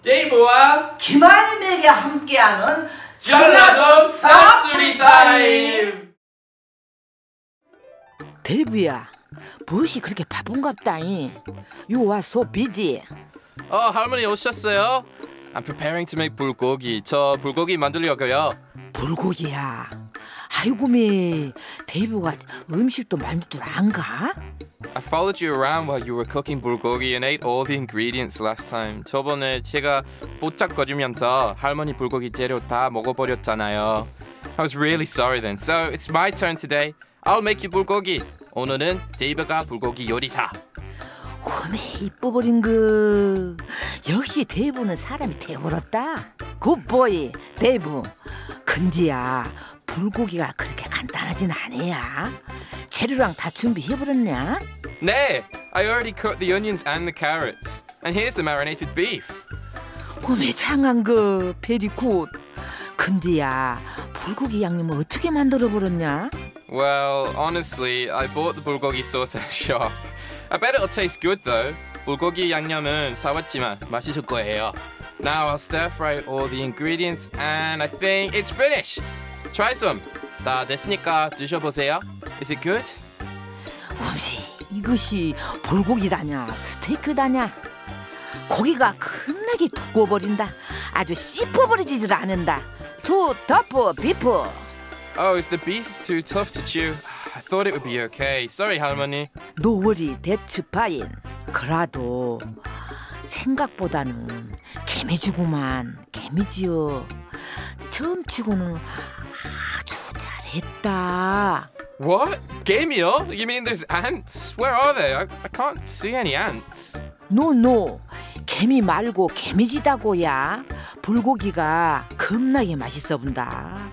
데이브와 김한맥이 함께하는 전라도 사투리 타임. 데이브야, 무엇이 그렇게 바쁜갑다잉? You are so busy. 할머니 오셨어요? I'm preparing to make 불고기. 저 불고기 만들려고요. 불고기야. 아이고매, 데이브가 음식도 만들 줄 안가? I followed you around while you were cooking 불고기 and ate all the ingredients last time. 저번에 제가 뽀짝거리면서 할머니 불고기 재료 다 먹어버렸잖아요. I was really sorry then. So it's my turn today. I'll make you 불고기. 오늘은 데이브가 불고기 요리사. 어메, 이뻐버린 거. 역시 데이브는 사람이 되어버렸다. 굿보이 데이브. 근데야, 불고기가 그렇게 간단하진 않아야. 재료랑 다 준비해버렸냐? 네, I already cooked the onions and the carrots. And here's the marinated beef. 어메, 장한 거 베리 굿. 근데야, 불고기 양념을 어떻게 만들어버렸냐? Well, honestly, I bought the bulgogi sauce at a shop. I bet it'll taste good though. 불고기 양념은 사왔지만 맛있을 거예요. Now I'll stir fry all the ingredients and I think it's finished. Try some. 다 됐으니까 드셔보세요. Is it good? 어메, 이것이 불고기다냐 스테이크다냐? 고기가 겁나게 두꺼워버린다. 아주 씹어버리지를 않는다. 투 터프 비프. Oh, is the beef too tough to chew? I thought it would be okay. Sorry, 할머니. No worry, that's fine. 그래도 생각보다는 개미주구만. 개미지요. 처음 치고는 아주 잘했다. What? 개미요? You mean there's ants? Where are they? I can't see any ants. No. 개미 말고 개미지다고야. 불고기가 겁나게 맛있어 본다.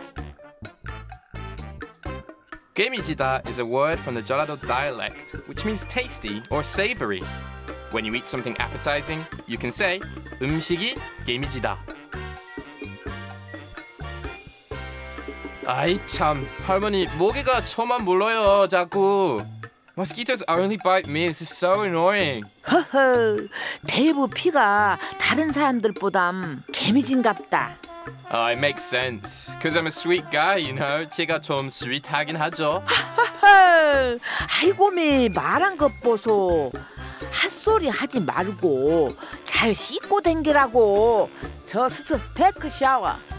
개미지다 is a word from the Jeollado dialect, which means tasty or savory. When you eat something appetizing, you can say 음식이 개미지다. 아이 참, 할머니 모기가 저만 물러요 자꾸. Mosquitoes only bite me. This is so annoying. 허허, 데이브 피가 다른 사람들보단 개미진갑다. It makes sense. Because I'm a sweet guy, you know. 제가 좀 스윗하긴 하죠. 하하, 아이고매 말한 것 보소. 핫소리 하지 말고 잘 씻고 댕기라고. 저 스스 테크 샤워.